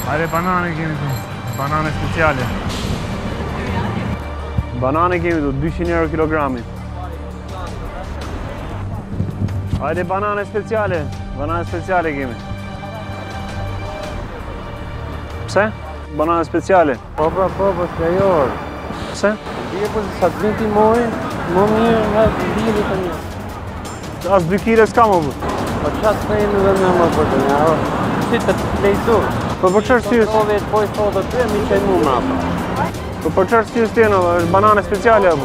Hajde banane kemi tu. Banane speciale. Banane kemi tu, 200 euro kilogrami. Hajde banane speciale. Banane speciale kemi. Pse? Banane speciale. Po, s'ka jorë. Pse? Dije po sa të vjen ti mori, më mirë nga dili të një. As 2 kg s'ka më bë. Po qatë të jemi dhe me më për të një, si të lejtu. Po për çfarë syes? Po vetë po i thotë të mi qaj mu mrapa. Po për çfarë syes t'jena, është banane speciale apo?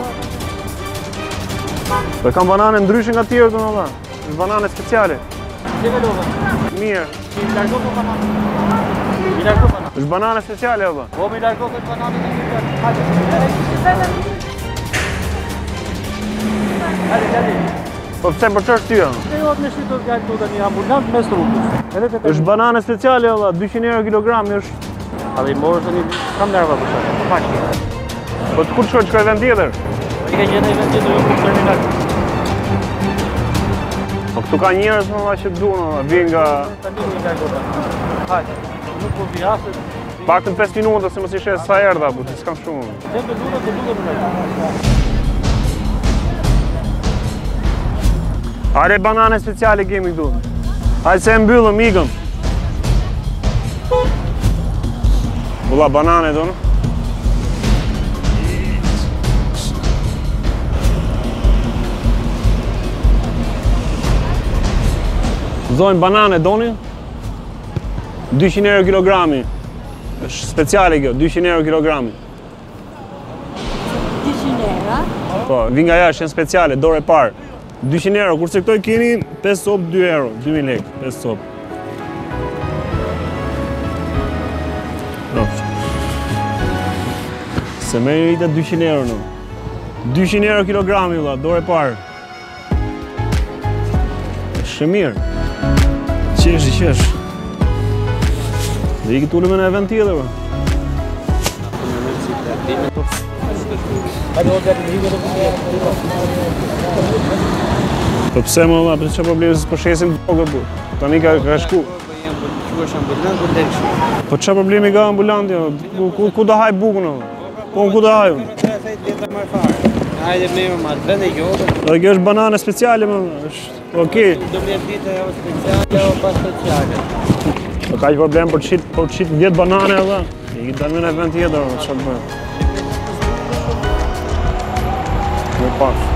Po kam banane ndryshe nga tjerët unë valla. Është banane speciale. Si velove? Mirë. Mi largo po banane? Mi largo banane? Është banane speciale apo? Po mi largo këtë banane në një hajde. Hajde. Po pse për çfarë ty janë? E jot me shitur gjalë të një ambulant mes rrugës. Është banane speciale valla, 200 euro kilogrami është. A dhe i morë të një kam nerva për shakë, pak. Po të kur shkoj vend tjetër? I ka gjenë i vend tjetër, jo për terminal. Po këtu ka njerëz më që duan, vjen nga Tani një nga gota. Hajde, nuk po viraset. paktën 5 minuta se mos i shes sa erdha, po s'kam shumë. Tempe duke më lejtë. Hajde banane speciale kemi këtu. Hajde se e mbyllëm, ikëm. Bulla banane tonë. Zojnë banane doni? 200 euro kilogrami. Është speciale kjo, 200 euro kilogrami. 200 euro? Po, vi nga jashtë, janë speciale, dorë e parë. 200 euro, kurse këtoj keni 5 sop 2 euro, 2000 lekë, 5 sop. Se me rritë 200 euro në. 200 euro kilogrami, valla, dorë e parë. Është mirë. Qesh. Dhe i këtë ullëme në event tjetër, bë. Po pse më valla, për çfarë problemi s'po shesim dogë bu. Tani ka shku. Po çfarë problemi ka ambulanti? Ku do haj bukun? Po ku do haj? Hajde mirë ma, të vende jote. Dhe kjo është banane speciale më, është okej. Do më ditë ajo speciale o pa speciale. Po ka që problem për të shit 10 banane edhe. I dalë në event tjetër, çfarë bëj? Më pas.